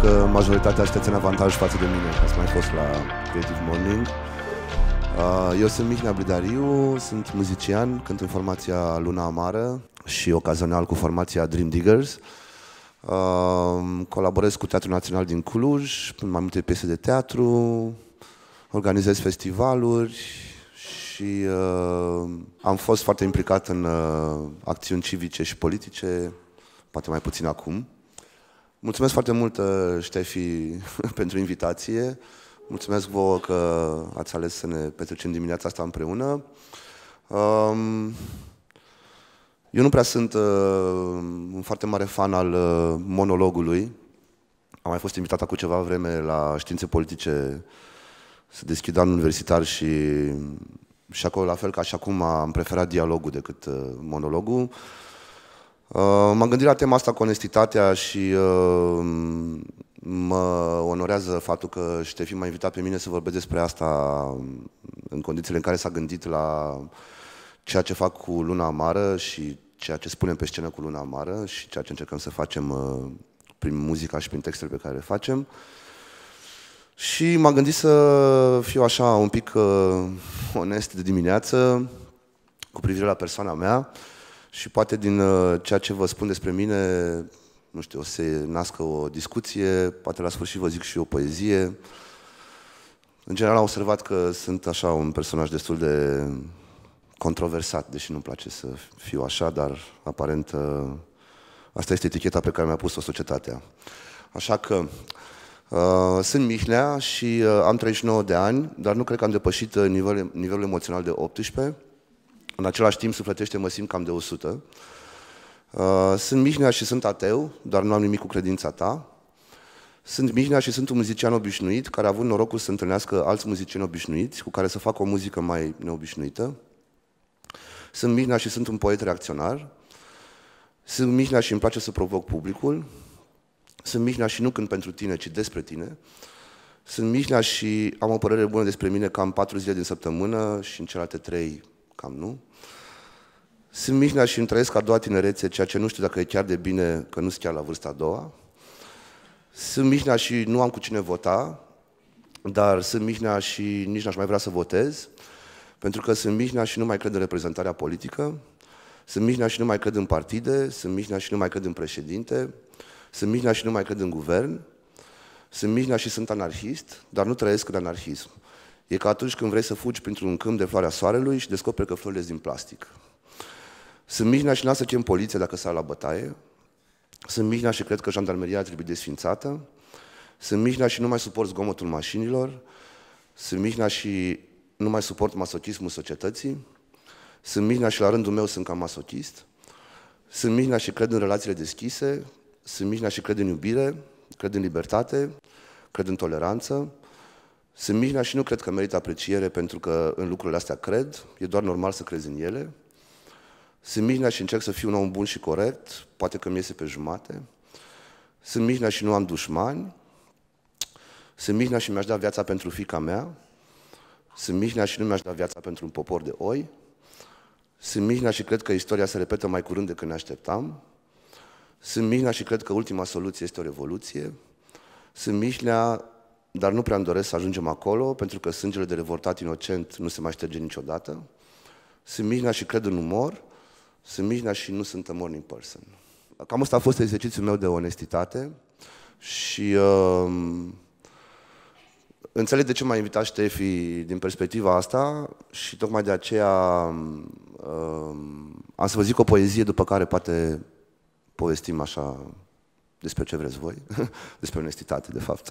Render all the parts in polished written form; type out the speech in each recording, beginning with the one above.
că majoritatea sunteți în avantaj față de mine, că ați mai fost la Creative Morning. Eu sunt Mihnea Blidariu, sunt muzician, cânt în formația Luna Amară și ocazional cu formația Dream Diggers. Colaborez cu Teatrul Național din Cluj, în mai multe piese de teatru, organizez festivaluri și am fost foarte implicat în acțiuni civice și politice, poate mai puțin acum. Mulțumesc foarte mult, Ștefi, pentru invitație. Mulțumesc vouă că ați ales să ne petrecem dimineața asta împreună. Eu nu prea sunt un foarte mare fan al monologului. Am mai fost invitat acum ceva vreme la științe politice să deschid anul universitar și acolo, la fel ca și acum, am preferat dialogul decât monologul. M-am gândit la tema asta cu onestitatea și mă onorează faptul că Ștefi m-a invitat pe mine să vorbesc despre asta în condițiile în care s-a gândit la ceea ce fac cu Luna Amară și ceea ce spunem pe scenă cu Luna Amară și ceea ce încercăm să facem prin muzica și prin textele pe care le facem. Și m-am gândit să fiu așa un pic onest de dimineață cu privire la persoana mea și poate din ceea ce vă spun despre mine, nu știu, o să se nască o discuție, poate la sfârșit vă zic și o poezie. În general am observat că sunt așa un personaj destul de controversat, deși nu-mi place să fiu așa, dar aparent asta este eticheta pe care mi-a pus-o societatea. Așa că sunt Mihnea și am 39 de ani, dar nu cred că am depășit nivelul emoțional de 18. În același timp, sufletește mă simt cam de 100. Sunt Mihnea și sunt ateu, dar nu am nimic cu credința ta. Sunt Mihnea și sunt un muzician obișnuit, care a avut norocul să întâlnească alți muzicieni obișnuiți, cu care să facă o muzică mai neobișnuită. Sunt Mihnea și sunt un poet reacționar. Sunt Mihnea și îmi place să provoc publicul. Sunt Mihnea și nu cânt pentru tine, ci despre tine. Sunt Mihnea și am o părere bună despre mine cam 4 zile din săptămână și în celelalte 3 cam nu. Sunt Mihnea și îmi trăiesc a doua tinerețe, ceea ce nu știu dacă e chiar de bine, că nu sunt chiar la vârsta a doua. Sunt Mihnea și nu am cu cine vota, dar sunt Mihnea și nici n-aș mai vrea să votez, pentru că sunt Mihnea și nu mai cred în reprezentarea politică. Sunt Mihnea și nu mai cred în partide, sunt Mihnea și nu mai cred în președinte, sunt Mihnea și nu mai cred în guvern, sunt Mihnea și sunt anarhist, dar nu trăiesc în anarhism. E ca atunci când vrei să fugi printr-un câmp de floarea soarelui și descoperi că florile sunt din plastic. Sunt Mihnea și n-am să chem poliția dacă sar la bătaie. Sunt Mihnea și cred că jandarmeria trebuie desfințată. Sunt Mihnea și nu mai suport zgomotul mașinilor. Sunt Mihnea și nu mai suport masochismul societății. Sunt Mihnea și la rândul meu sunt cam masochist. Sunt Mihnea și cred în relațiile deschise. Sunt Mihnea și cred în iubire, cred în libertate, cred în toleranță. Sunt Mihnea și nu cred că merită apreciere pentru că în lucrurile astea cred, e doar normal să crezi în ele. Sunt Mihnea și încerc să fiu un om bun și corect, poate că mi iese pe jumate. Sunt Mihnea și nu am dușmani. Sunt Mihnea și mi-aș da viața pentru fiica mea. Sunt Mihnea și nu mi-aș da viața pentru un popor de oi. Sunt Mihnea și cred că istoria se repetă mai curând decât ne așteptam. Sunt Mihnea și cred că ultima soluție este o revoluție. Sunt Mihnea, dar nu prea îmi doresc să ajungem acolo, pentru că sângele de revoltat inocent nu se mai șterge niciodată. Sunt Mihnea și cred în umor. Sunt Mihnea și nu sunt a morning person. Cam asta a fost exercițiul meu de onestitate și înțeleg de ce m-a invitat Ștefi din perspectiva asta și tocmai de aceea am să vă zic o poezie după care poate povestim așa despre ce vreți voi, despre onestitate, de fapt.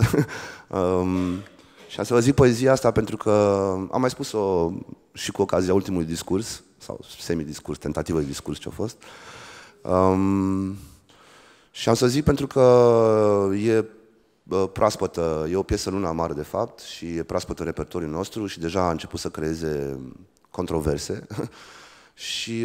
Și am să vă zic poezia asta pentru că am mai spus-o și cu ocazia ultimului discurs, sau semi-discurs, tentativă de discurs ce-a fost. Și am să zic pentru că e proaspătă, e o piesă Luna Amară, de fapt, și e proaspătă în repertoriul nostru și deja a început să creeze controverse. Și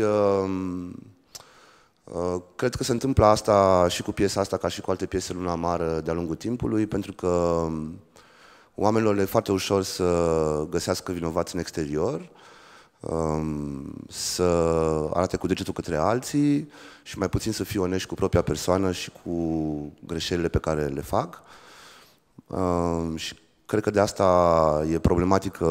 cred că se întâmplă asta și cu piesa asta, ca și cu alte piese Luna Amară de-a lungul timpului, pentru că oamenilor le e foarte ușor să găsească vinovați în exterior, să arate cu degetul către alții și mai puțin să fie onești cu propria persoană și cu greșelile pe care le fac. Și cred că de asta e problematică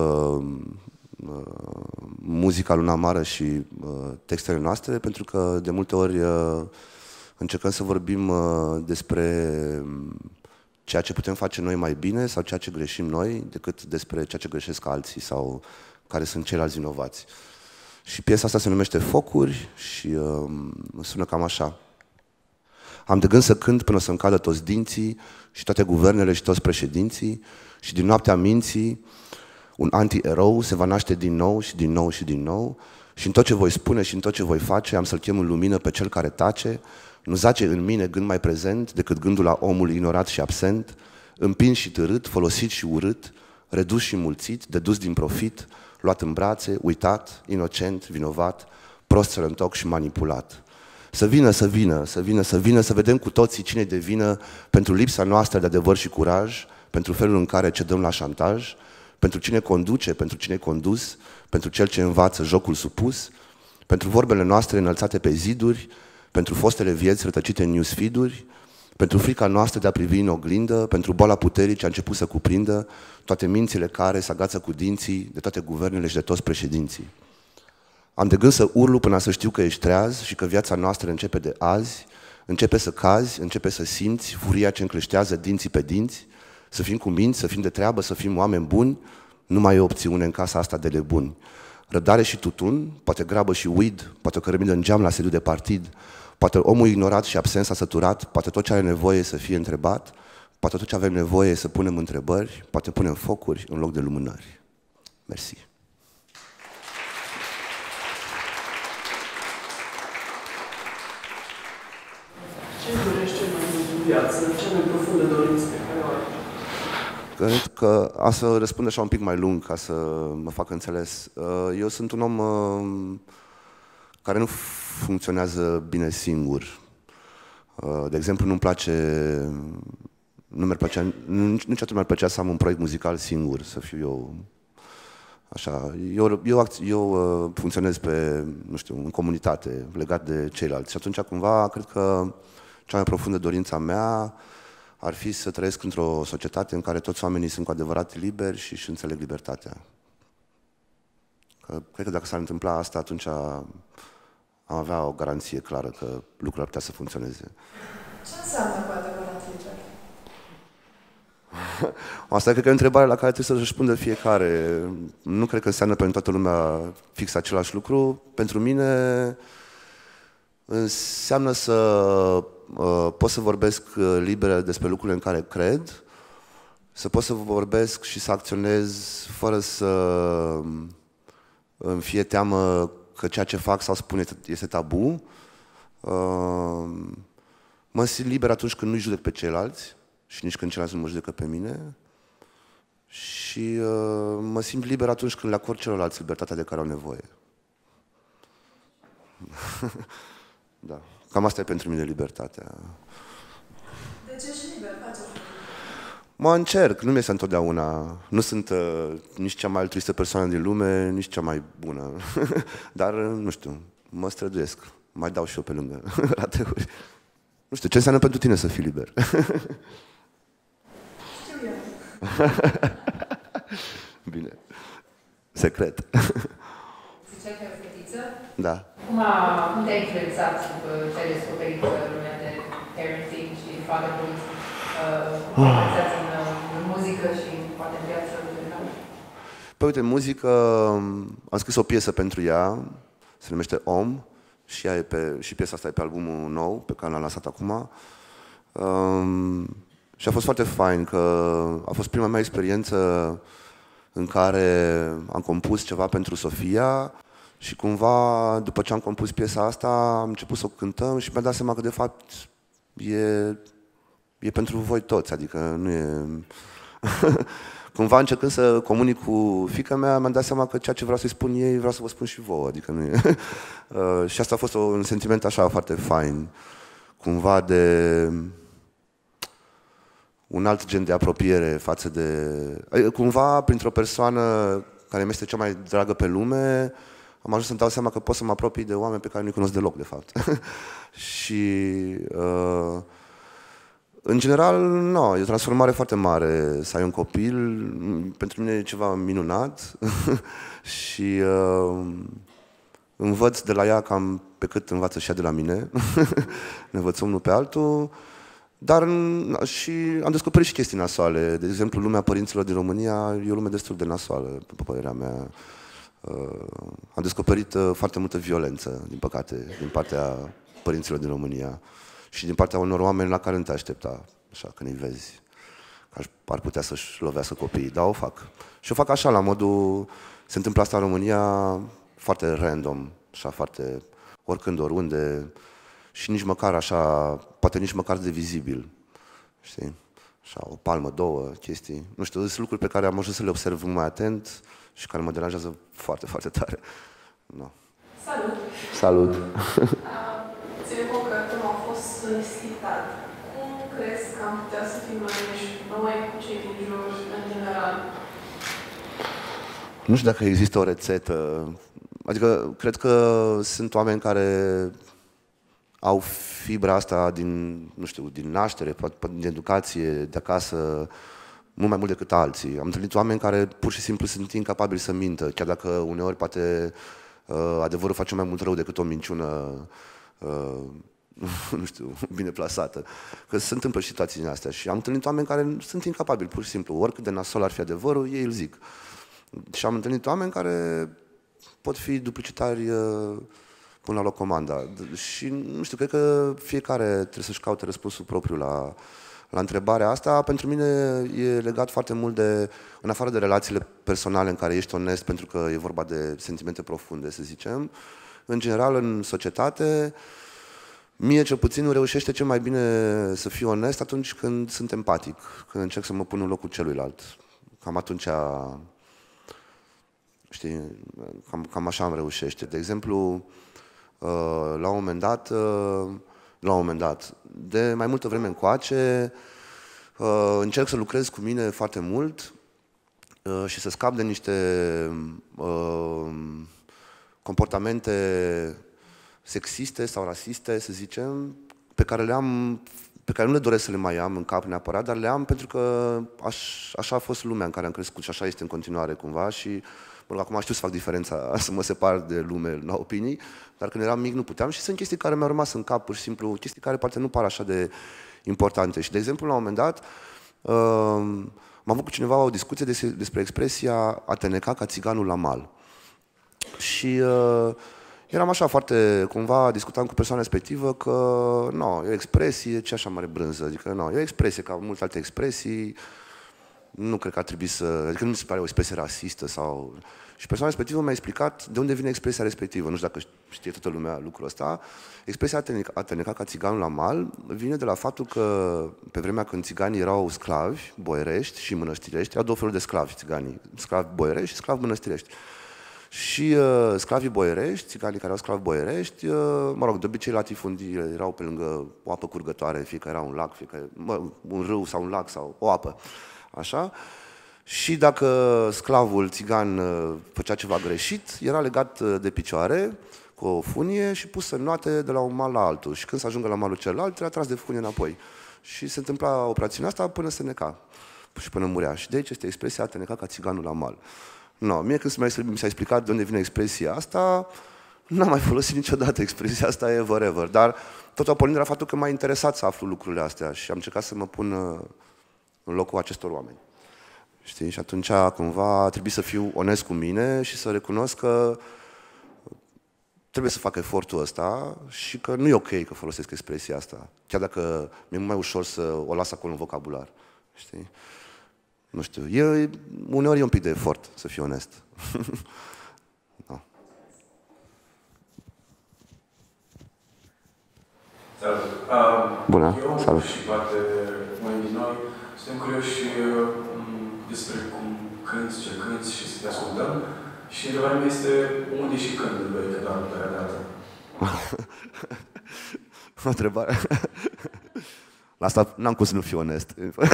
muzica Luna Amară și textele noastre, pentru că de multe ori încercăm să vorbim despre ceea ce putem face noi mai bine sau ceea ce greșim noi, decât despre ceea ce greșesc alții sau care sunt ceilalți vinovați. Și piesa asta se numește Focuri și sună cam așa. Am de gând să cânt până să-mi cadă toți dinții și toate guvernele și toți președinții și din noaptea minții un anti-erou se va naște din nou și din nou și din nou și în tot ce voi spune și în tot ce voi face am să-l chem în lumină pe cel care tace, nu zace în mine gând mai prezent decât gândul la omul ignorat și absent, împins și târât, folosit și urât, redus și mulțit, dedus din profit, luat în brațe, uitat, inocent, vinovat, prost sălăntoc și manipulat. Să vină, să vină, să vină, să vină, să vedem cu toții cine de vină pentru lipsa noastră de adevăr și curaj, pentru felul în care cedăm la șantaj, pentru cine conduce, pentru cine condus, pentru cel ce învață jocul supus, pentru vorbele noastre înălțate pe ziduri, pentru fostele vieți rătăcite în newsfeed-uri, pentru frica noastră de a privi în oglindă, pentru boala puterii ce a început să cuprindă toate mințile care se agață cu dinții de toate guvernele și de toți președinții. Am de gând să urlu până să știu că ești treaz și că viața noastră începe de azi, începe să cazi, începe să simți furia ce încleștează dinții pe dinți, să fim cu minți, să fim de treabă, să fim oameni buni, nu mai e opțiune în casa asta de lebuni. Răbdare și tutun, poate grabă și weed, poate o cărămidă în geam la sediu de partid, poate omul ignorat și absent s-a săturat, poate tot ce are nevoie să fie întrebat, poate tot ce avem nevoie să punem întrebări, poate punem focuri în loc de lumânări. Mersi. Ce dorești cel mai mult în viață? Cea mai profundă dorință pe care o ai? Cred că a să răspund așa un pic mai lung ca să mă fac înțeles. Eu sunt un om care nu funcționează bine singur. De exemplu, nu-mi place, niciodată mi-ar plăcea să am un proiect muzical singur, să fiu eu așa. Eu funcționez pe, nu știu, în comunitate, legat de ceilalți. Și atunci, cumva, cred că cea mai profundă dorință a mea ar fi să trăiesc într-o societate în care toți oamenii sunt cu adevărat liberi și își înțeleg libertatea. Cred că dacă s-ar întâmpla asta, atunci am avea o garanție clară că lucrurile ar putea să funcționeze. Ce înseamnă cu adevărat liber? Asta cred că e o întrebare la care trebuie să răspundă fiecare. Nu cred că înseamnă pentru toată lumea fix același lucru. Pentru mine înseamnă să pot să vorbesc liber despre lucrurile în care cred, să pot să vorbesc și să acționez fără să îmi fie teamă că ceea ce fac sau spun este tabu. Mă simt liber atunci când nu-i judec pe ceilalți și nici când ceilalți nu mă judecă pe mine. Și mă simt liber atunci când le acord celorlalți libertatea de care au nevoie. Da. Cam asta e pentru mine libertatea. De ce ești liber? Faceți? Mă încerc, nu mi-este întotdeauna. Nu sunt nici cea mai altruistă persoană din lume, nici cea mai bună. Dar, nu știu, mă străduiesc. Mai dau și eu pe lângă rateuri. Nu știu, ce înseamnă pentru tine să fii liber? Știu eu. Bine. Secret. Ziceai că ai o fetiță? Da. Cum te-a influențat după ce ai descoperit lumea de parenting și fatherhood? Cum te influențează în muzică și poate în viață în general? Păi uite, în muzică am scris o piesă pentru ea, se numește Om, și piesa asta e pe albumul nou, pe care l-am lansat acum. Și a fost foarte fain, că a fost prima mea experiență în care am compus ceva pentru Sofia și cumva, după ce am compus piesa asta, am început să o cântăm și mi-am dat seama că, de fapt, e pentru voi toți, adică nu e... Cumva, încercând să comunic cu fiica mea, mi-am dat seama că ceea ce vreau să-i spun ei, vreau să vă spun și vouă, adică nu e... Și asta a fost un sentiment așa foarte fain, cumva de... un alt gen de apropiere față de... Cumva, printr-o persoană care mi este cea mai dragă pe lume, am ajuns să-mi dau seama că pot să mă apropii de oameni pe care nu-i cunosc deloc, de fapt. Și În general, nu, e o transformare foarte mare să ai un copil. Pentru mine e ceva minunat și învăț de la ea cam pe cât învață și ea de la mine. Ne învățăm unul pe altul. Dar și am descoperit și chestii nasoale. De exemplu, lumea părinților din România e o lume destul de nasoală, după părerea mea. Am descoperit foarte multă violență, din păcate, din partea părinților din România și din partea unor oameni la care nu te aștepta, așa, când îi vezi, că ar putea să-și lovească copiii, dar o fac. Și o fac așa, la modul, se întâmplă asta în România foarte random, așa, foarte oricând, oriunde, și nici măcar așa, poate nici măcar de vizibil, știi? Așa, o palmă, două chestii, nu știu, sunt lucruri pe care am ajuns să le observ mai atent și care mă deranjează foarte, foarte tare. No. Salut! Salut! Ține cont că tu a fost solicitat. Cum crezi că am putea să fim noi cu cei din jur, în general? Nu știu dacă există o rețetă. Adică, cred că sunt oameni care au fibra asta din, nu știu, din naștere, din educație, de acasă, mult mai mult decât alții. Am întâlnit oameni care pur și simplu sunt incapabili să mintă, chiar dacă uneori poate adevărul face mai mult rău decât o minciună, nu știu, bine plasată. Că se întâmplă și situații din astea. Și am întâlnit oameni care sunt incapabili, pur și simplu. Oricât de nasol ar fi adevărul, ei îl zic. Și am întâlnit oameni care pot fi duplicitari până la locomanda. Și, nu știu, cred că fiecare trebuie să-și caute răspunsul propriu la întrebarea asta. Pentru mine e legat foarte mult de, în afară de relațiile personale în care ești onest, pentru că e vorba de sentimente profunde, să zicem, în general, în societate, mie cel puțin nu reușește cel mai bine să fiu onest atunci când sunt empatic, când încerc să mă pun în locul celuilalt. Cam atunci, știi, cam așa îmi reușește. De exemplu, la un moment dat, de mai multă vreme încoace, încerc să lucrez cu mine foarte mult și să scap de niște comportamente sexiste sau rasiste, să zicem, pe care nu le doresc să le mai am în cap neapărat, dar le am pentru că așa a fost lumea în care am crescut și așa este în continuare cumva și acum știu să fac diferența, să mă separ de lume la opinii, dar când eram mic nu puteam și sunt chestii care mi-au rămas în cap, pur și simplu, chestii care poate nu par așa de importante. Și, de exemplu, la un moment dat, am avut cu cineva o discuție despre expresia a te neca ca țiganul la mal. Și eram așa foarte, cumva, discutam cu persoana respectivă că, nu, e o expresie, ce așa mare brânză, adică, nu, e o expresie, ca multe alte expresii, nu cred că ar trebui adică nu mi se pare o expresie rasistă sau... Și persoana respectivă mi-a explicat de unde vine expresia respectivă. Nu știu dacă știe toată lumea lucrul ăsta. Expresia a te neca ca țiganul la mal vine de la faptul că pe vremea când țiganii erau sclavi, boierești și mănăstirești, erau două feluri de sclavi țiganii, sclavi boierești și sclavi mănăstirești. Și sclavii boierești, țiganii care erau sclavi boierești, mă rog, de obicei latifundii erau pe lângă o apă curgătoare, fie că era un lac, fie că un râu sau un lac sau o apă. Așa. Și dacă sclavul țigan făcea ceva greșit, era legat de picioare cu o funie și pus să înoate de la un mal la altul. Și când să ajungă la malul celălalt, era tras de funie înapoi. Și se întâmpla operațiunea asta până se neca și până murea. Și de aici este expresia a te neca ca țiganul la mal. No, mie când mi s-a explicat de unde vine expresia asta, n-am mai folosit niciodată expresia asta ever, ever. Dar tot a pornit de la faptul că m-a interesat să aflu lucrurile astea și am încercat să mă pun în locul acestor oameni. Știi? Și atunci, cumva, trebuie să fiu onest cu mine și să recunosc că trebuie să fac efortul ăsta și că nu e ok că folosesc expresia asta. Chiar dacă mi-e mult mai ușor să o las acolo în vocabular. Știi? Nu știu. Uneori e un pic de efort, să fiu onest. Da. Salut! Bună! Eu Salut! și poate unii din noi suntem curioși despre cum cânti, ce cânti și să te ascultăm. Și întrebarea mea este unde și când îl vei cânta următoarea dată? O întrebare. La asta n-am cum să nu fiu onest.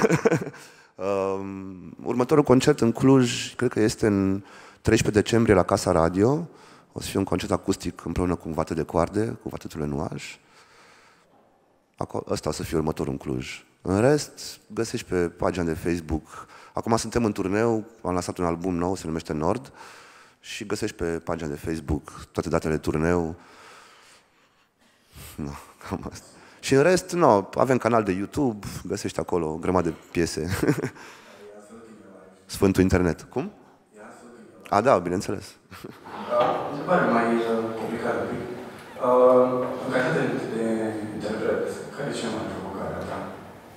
Următorul concert în Cluj, cred că este în 13 decembrie la Casa Radio. O să fie un concert acustic împreună cu un vate de coarde, cu vatetul Enuaj. Ăsta o să fie următorul în Cluj. În rest, găsești pe pagina de Facebook. Acum suntem în turneu, am lansat un album nou, se numește Nord, și găsești pe pagina de Facebook toate datele de turneu. No, cam asta. Și în rest, no, avem canal de YouTube, găsești acolo o grămadă de piese. Sfântul internet. Cum? A, da, bineînțeles. Întrebare mai complicată. În calitate de interpret, care e cea mai provocare a ta?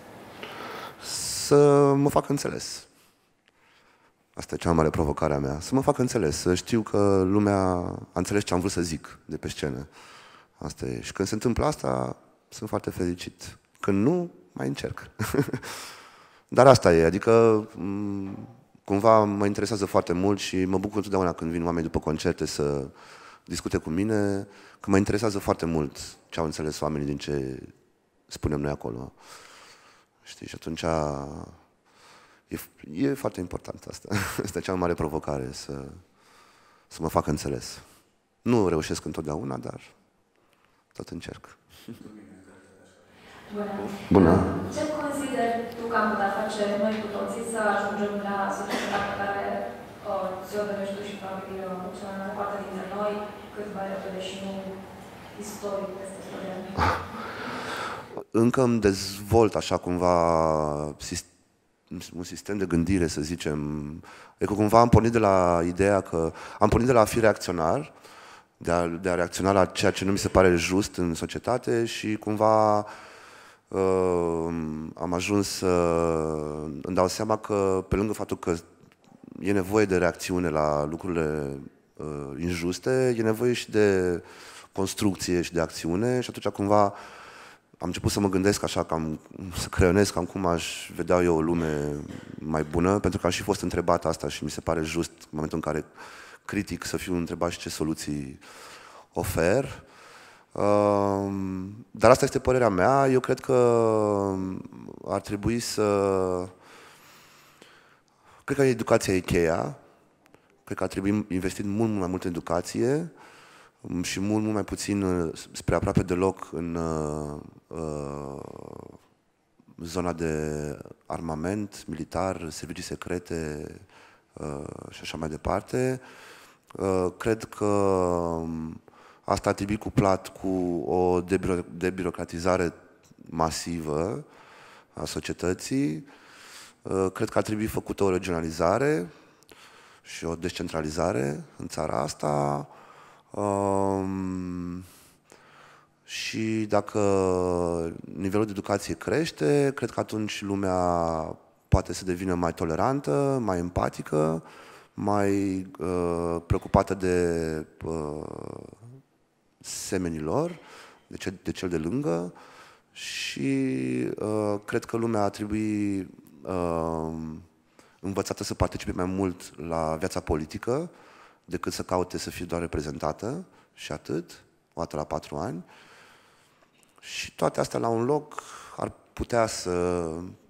Să mă fac înțeles. Asta e cea mai mare provocare a mea. Să mă fac înțeles, să știu că lumea a înțeles ce am vrut să zic de pe scenă. Asta e. Și când se întâmplă asta, sunt foarte fericit. Când nu, mai încerc. Dar asta e, adică cumva mă interesează foarte mult și mă bucur întotdeauna când vin oameni după concerte să discute cu mine, că mă interesează foarte mult ce au înțeles oamenii din ce spunem noi acolo. Știi, și atunci e foarte important asta. Asta e cea mai mare provocare, să mă fac înțeles. Nu reușesc întotdeauna, dar tot încerc. Bună! Bună! Ce consideri tu că am putea face noi cu toții să ajungem la societatea pe care ți-o dorești tu și probabil cea mai mare parte dintre noi, cât mai repede și nu istoric peste istoria? Încă îmi dezvolt așa cumva un sistem de gândire, să zicem. E că cumva am pornit de la ideea că am pornit de la a fi reacționar, de a reacționa la ceea ce nu mi se pare just în societate și cumva am ajuns să îmi dau seama că pe lângă faptul că e nevoie de reacțiune la lucrurile injuste, e nevoie și de construcție și de acțiune și atunci cumva am început să mă gândesc așa, să creionez cam cum aș vedea eu o lume mai bună, pentru că am și fost întrebat asta și mi se pare just în momentul în care critic să fiu întrebat și ce soluții ofer. Dar asta este părerea mea. Eu cred că ar trebui cred că educația e cheia. Cred că ar trebui investit mult mai mult în educație și mult mai puțin, spre aproape deloc, în zona de armament, militar, servicii secrete și așa mai departe. Cred că asta ar trebui cuplat cu o debirocratizare masivă a societății. Cred că ar trebui făcută o regionalizare și o descentralizare în țara asta. Și dacă nivelul de educație crește, cred că atunci lumea poate să devină mai tolerantă, mai empatică, mai preocupată de semenilor, de cel de lângă și cred că lumea ar trebui învățată să participe mai mult la viața politică decât să caute să fie doar reprezentată și atât, o dată la 4 ani. Și toate astea la un loc ar putea să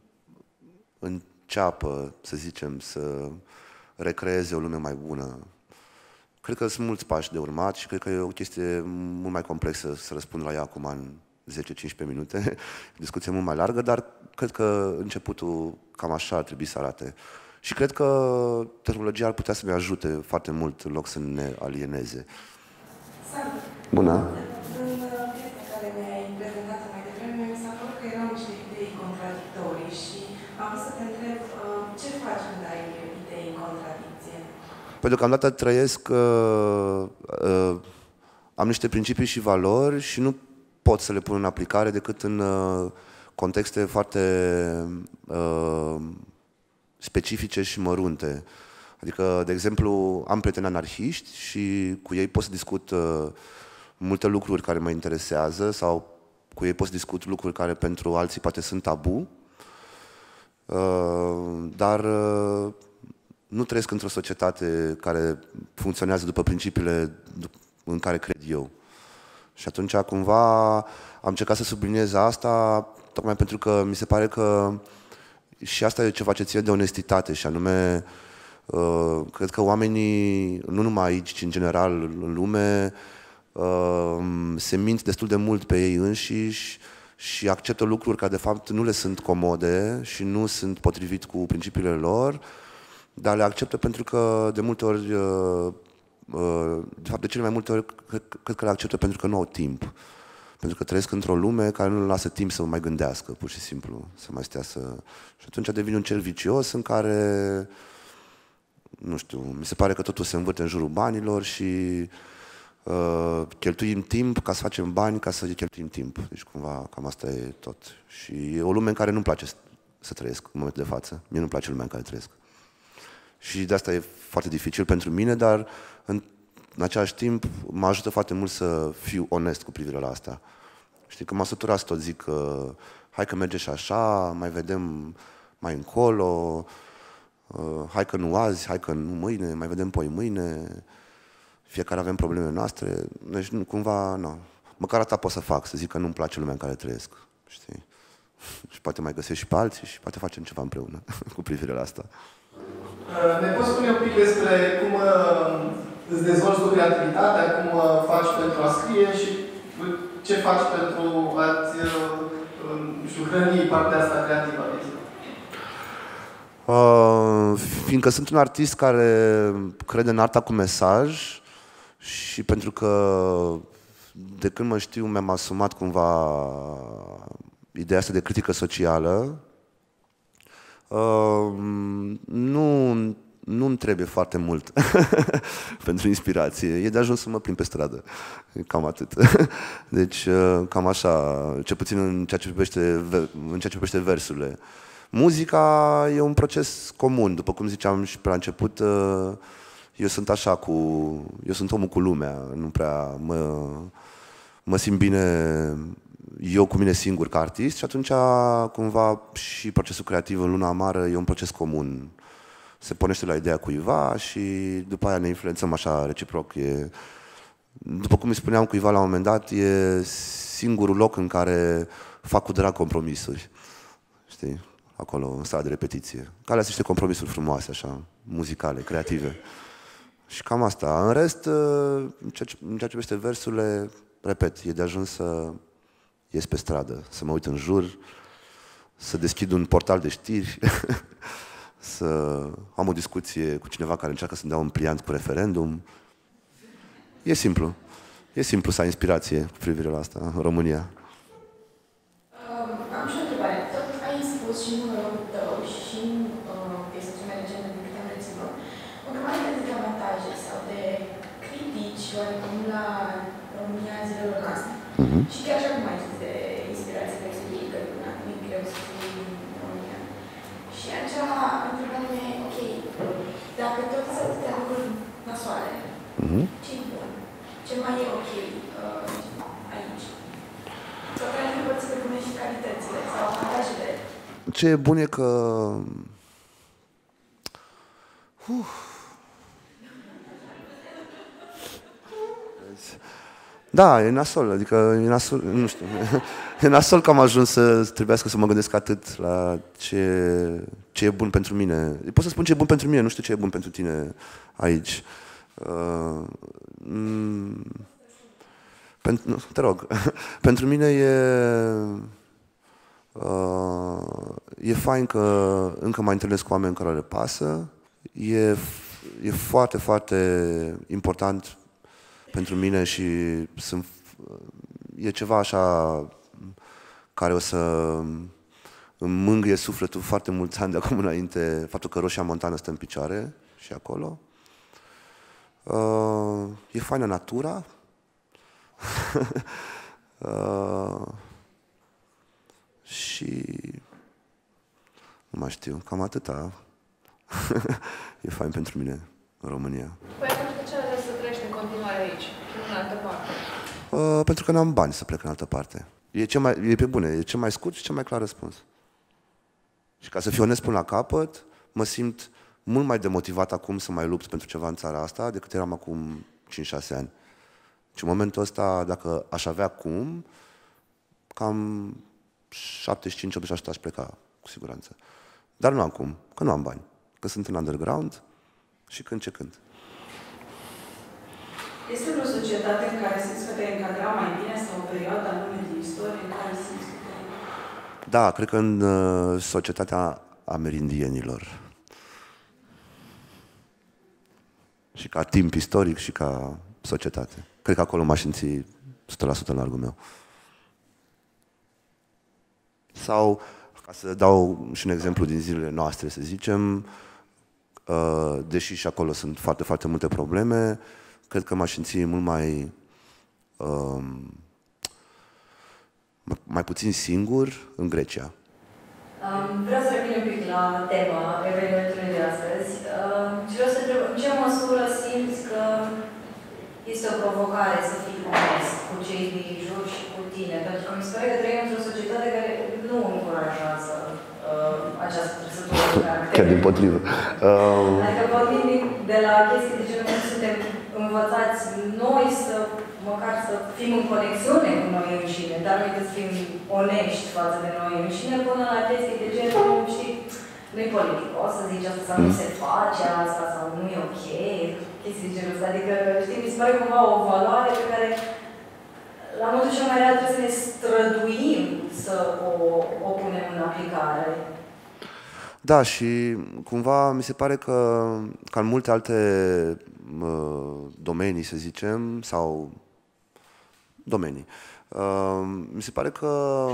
înceapă, să zicem, să recreeze o lume mai bună. Cred că sunt mulți pași de urmat și cred că e o chestie mult mai complexă să răspund la ea acum în 10-15 minute, discuție mult mai largă, dar cred că începutul cam așa ar trebui să arate. Și cred că tehnologia ar putea să ne ajute foarte mult în loc să ne alieneze. Bună! În piesa care ne-ai prezentat mai devreme, mi s-a părut că erau niște idei contradictorii și am vrut să te întreb ce faci când ai idei în contradicție? Păi deocamdată trăiesc, am niște principii și valori și nu pot să le pun în aplicare decât în contexte foarte specifice și mărunte. Adică, de exemplu, am prieteni anarhiști și cu ei pot să discut multe lucruri care mă interesează sau cu ei pot să discut lucruri care pentru alții poate sunt tabu, dar nu trăiesc într-o societate care funcționează după principiile în care cred eu. Și atunci, cumva, am încercat să subliniez asta, tocmai pentru că mi se pare că și asta e ceva ce ține de onestitate, și anume, cred că oamenii, nu numai aici, ci în general în lume, se mint destul de mult pe ei înșiși și acceptă lucruri care de fapt nu le sunt comode și nu sunt potrivit cu principiile lor, dar le acceptă pentru că de multe ori, de fapt de cele mai multe ori, cred că le acceptă pentru că nu au timp. Pentru că trăiesc într-o lume care nu le lasă timp să mai gândească, pur și simplu, să mai stea să... Și atunci devine un cerc vicios în care, nu știu, mi se pare că totul se învârte în jurul banilor și cheltuim timp ca să facem bani, ca să cheltuim timp. Deci cumva cam asta e tot. Și e o lume în care nu-mi place să trăiesc în momentul de față. Mie nu-mi place lumea în care trăiesc. Și de asta e foarte dificil pentru mine, dar în același timp mă ajută foarte mult să fiu onest cu privire la asta. Știi, că m-am săturat să tot zic că hai că merge și așa, mai vedem mai încolo, hai că nu azi, hai că nu mâine, mai vedem poi mâine, fiecare avem problemele noastre, deci cumva, nu. Măcar atât pot să fac, să zic că nu-mi place lumea în care trăiesc, știi? Și poate mai găsesc și pe alții și poate facem ceva împreună cu privire la asta. Ne poți spune un pic despre cum îți dezvolți tu creativitatea, cum faci pentru a scrie și ce faci pentru a-ți hrăni partea asta creativă? Fiindcă sunt un artist care crede în arta cu mesaj și pentru că de când mă știu mi-am asumat cumva ideea asta de critică socială, nu-mi trebuie foarte mult pentru inspirație. E de ajuns să mă plimb pe stradă. Cam atât. Deci, cam așa, cel puțin în ceea ce privește versurile. Muzica e un proces comun. După cum ziceam și pe la început, eu sunt așa eu sunt omul cu lumea. Nu prea mă simt bine eu cu mine singur ca artist și atunci cumva și procesul creativ în luna amară e un proces comun. Se pornește la ideea cuiva și după aia ne influențăm așa reciproc. După cum îi spuneam cuiva la un moment dat, e singurul loc în care fac cu drag compromisuri. Știi? Acolo, în sala de repetiție. Care sunt niște compromisuri frumoase, așa, muzicale, creative. Și cam asta. În rest, în ceea ce privește versurile, repet, e de ajuns să ies pe stradă, să mă uit în jur, să deschid un portal de știri, să am o discuție cu cineva care încearcă să-mi dea un pliant cu referendum. E simplu. E simplu să ai inspirație cu privire la asta în România. Am și o întrebare. Tot ai spus și în numărul tău și în piesa cea mai recentă din câte am reținut, o grămadă de dezavantaje sau de critici oarecum la România zilelor noastre. Și chiar așa cum ai zis de inspirație pe explică, nu e greu să fii în România. Și atunci întrebarea mea e, ok, dacă tot sunt atâtea lucruri nasoale, ce-i bun? Ce mai e ok aici? Sau care nu poți să pune și calitățile sau avantajele? Ce e bun e că... Da, e nasol, adică e nasol, nu știu, e nasol că am ajuns să trebuiască să mă gândesc atât la ce e bun pentru mine. Pot să spun ce e bun pentru mine, nu știu ce e bun pentru tine aici. Te rog, pentru mine e fain că încă mai întâlnesc cu oameni care le pasă. E foarte, foarte important pentru mine și e ceva așa care o să îmi mângâie sufletul foarte mulți ani de acum înainte, faptul că Roșia Montană stă în picioare și acolo. E faină natura. Și nu mai știu, cam atâta. E fain pentru mine în România. Păi atunci de ce ales să trăiești în continuare aici, în altă parte? Pentru că n-am bani să plec în altă parte. E pe bune, e cel mai scurt și cel mai clar răspuns. Și ca să fiu onest până la capăt, mă simt mult mai demotivat acum să mai lupt pentru ceva în țara asta decât eram acum 5-6 ani. Și în momentul ăsta, dacă aș avea cum, cam 75-80% aș pleca, cu siguranță. Dar nu am cum, că nu am bani. Că sunt în underground și când ce când. Este o societate în care simți că te încadra mai bine sau o perioadă anume din istorie în care simți că te Da, cred că în societatea amerindienilor. Și ca timp istoric și ca societate. Cred că acolo m-aș simți 100% în largul meu. Sau, ca să dau și un exemplu din zilele noastre, să zicem, deși și acolo sunt foarte, foarte multe probleme, cred că m-aș simți mult mai puțin singur în Grecia. Vreau să revin un pic la tema evenimentului de astăzi și vreau să întreb, în ce măsură simți că este o provocare să fii onest cu cei din jur și cu tine? Pentru că mi se pare că trăim într-o societate care nu încurajează această trăsătură de caracter. Chiar dimpotrivă. Adică vorbim de la chestii de genul cum suntem învățați noi măcar să fim în conexiune cu noi înșine, dar noi să fim onești față de noi înșine, până la chestii de genul, știi, nu-i politicos să zici asta sau nu se face asta sau nu e ok, chestii de genul ăsta. Adică, știi, mi se pare cumva o valoare pe care la modul cel mai real trebuie să ne străduim să o punem în aplicare. Da, și cumva mi se pare că, ca în multe alte domenii, să zicem, sau domenii, mi se pare că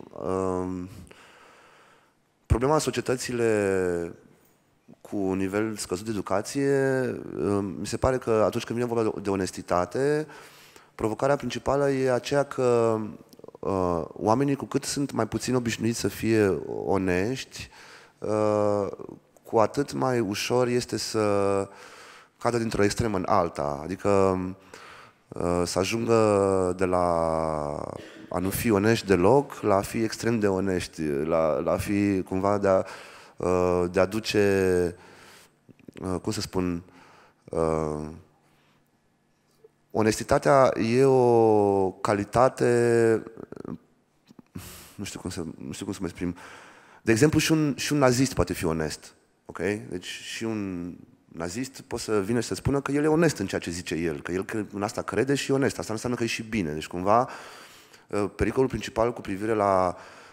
problema în societățile cu un nivel scăzut de educație, mi se pare că atunci când vine vorba de onestitate, provocarea principală e aceea că oamenii, cu cât sunt mai puțin obișnuiți să fie onești, cu atât mai ușor este să cadă dintr-o extremă în alta. Adică să ajungă de la a nu fi onești deloc la a fi extrem de onești, la a fi cumva de a duce, cum să spun, onestitatea e o calitate, nu știu cum să mă exprim. De exemplu, și un nazist poate fi onest. Ok? Deci și un nazist poate să vină și să spună că el e onest în ceea ce zice el, că el în asta crede și e onest. Asta nu înseamnă că e și bine. Deci cumva pericolul principal cu privire la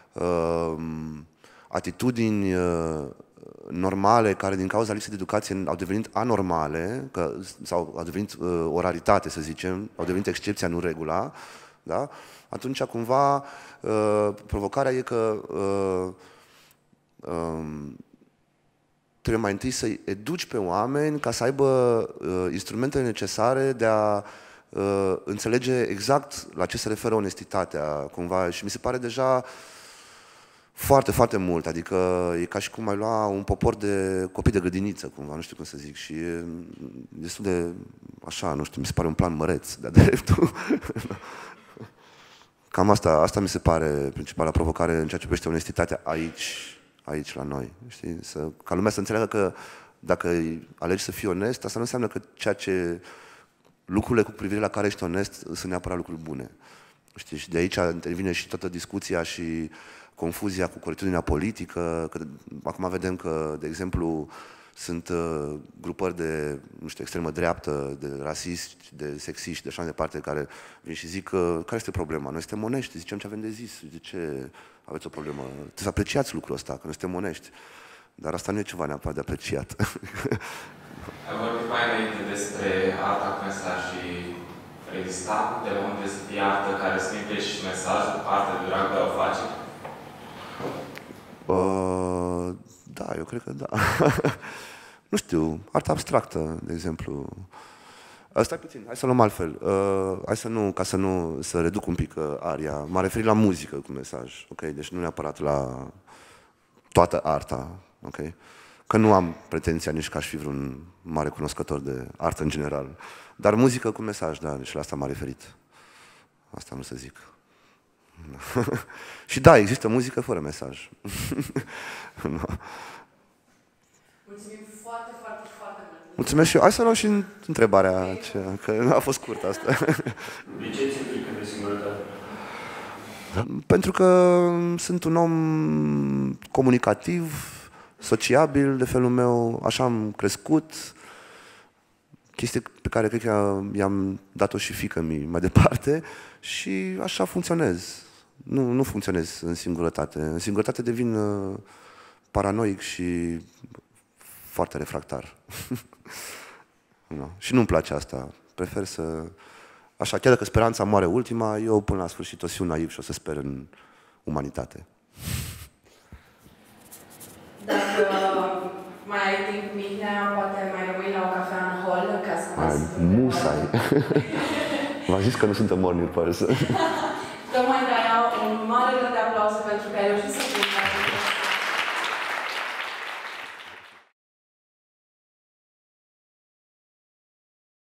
atitudini normale care din cauza lipsei de educație au devenit anormale, sau au devenit o raritate, să zicem, au devenit excepția, nu regula, da? Atunci cumva provocarea e că trebuie mai întâi să-i educi pe oameni ca să aibă instrumentele necesare de a înțelege exact la ce se referă onestitatea, cumva. Și mi se pare deja foarte, foarte mult. Adică e ca și cum ai lua un popor de copii de grădiniță, cumva, nu știu cum să zic. Și e destul de, așa, nu știu, mi se pare un plan măreț, de-a dreptul. Cam asta mi se pare principala provocare în ceea ce privește onestitatea aici la noi. Știi? Ca lumea să înțeleagă că dacă alegi să fii onest, asta nu înseamnă că lucrurile cu privire la care ești onest sunt neapărat lucruri bune. Știi? Și de aici intervine și toată discuția și confuzia cu corectitudinea politică, că acum vedem că, de exemplu, sunt grupări de, nu știu, extremă dreaptă, de rasiști, de sexiști, de așa mai departe, care vin și zic care este problema? Noi suntem onești, zicem ce avem de zis, de ce aveți o problemă? Trebuie să apreciați lucrul ăsta, că noi suntem onești. Dar asta nu e ceva neapărat de apreciat. Ai vorbit mai înainte despre arta cu mesaj și exista de la unde să fie artă care să implice și mesajul, artă de drag de a o face? Da, eu cred că da. Nu știu, arta abstractă, de exemplu. Stai puțin, hai să luăm altfel. Hai să reduc un pic aria. M-a referit la muzică cu mesaj, ok? Deci nu neapărat la toată arta, ok? Că nu am pretenția nici că aș fi vreun mare cunoscător de artă în general. Dar muzică cu mesaj, da, deci la asta m-a referit. Asta nu să zic. Și da, există muzică fără mesaj. Mulțumim foarte, foarte, foarte mult. Mulțumesc și eu. Hai să luăm și întrebarea aceea, că nu a fost scurtă asta. De ce ți frică de singurătate? Pentru că sunt un om comunicativ, sociabil de felul meu, așa am crescut, chestie pe care cred că i-am dat-o și fiică-mi mai departe și așa funcționez. Nu funcționez în singurătate. În singurătate devin paranoic și foarte refractar. No. Și nu-mi place asta. Prefer să... Așa, chiar dacă speranța moare ultima, eu până la sfârșit o să fiu naiv și o să sper în umanitate. Dacă mai ai timp, Mihnea, poate mai rămâi la o cafea în hol ca să musai. V-am zis că nu sunt a morning person. Tocmai de aia un mare rând de aplauze pentru că ai reușit să